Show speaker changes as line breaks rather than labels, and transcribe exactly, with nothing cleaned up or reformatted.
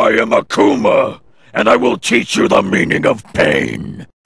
I am Akuma, and I will teach you the meaning of pain.